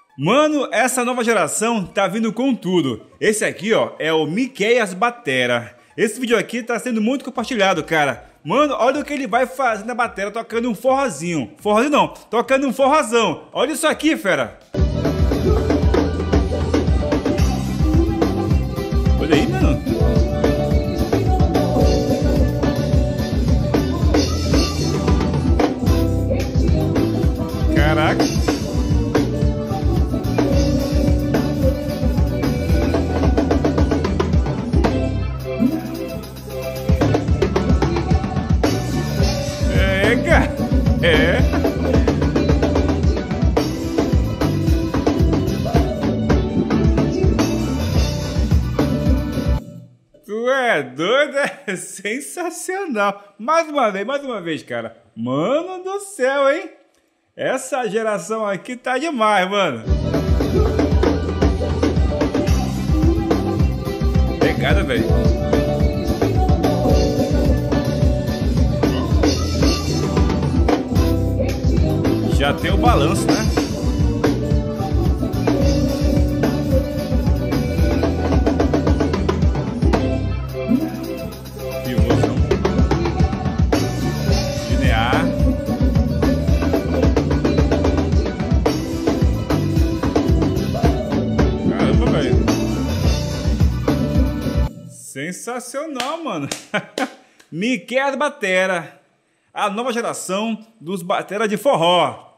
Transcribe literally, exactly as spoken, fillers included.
Mano, essa nova geração tá vindo com tudo. Esse aqui, ó, é o Miqueias Batera. Esse vídeo aqui tá sendo muito compartilhado, cara. Mano, olha o que ele vai fazer na bateria, tocando um forrozinho. Forrozinho não, tocando um forrozão. Olha isso aqui, fera. Olha aí, mano. Caraca. É, cara. É. Tu é doido? É sensacional. Mais uma vez, mais uma vez, cara. Mano do céu, hein? Essa geração aqui tá demais, mano. Pegada, velho. Já tem o balanço, né? Pivôzão. Linear. Caramba, velho. Sensacional, mano. Miqueias Batera. A nova geração dos batera de forró.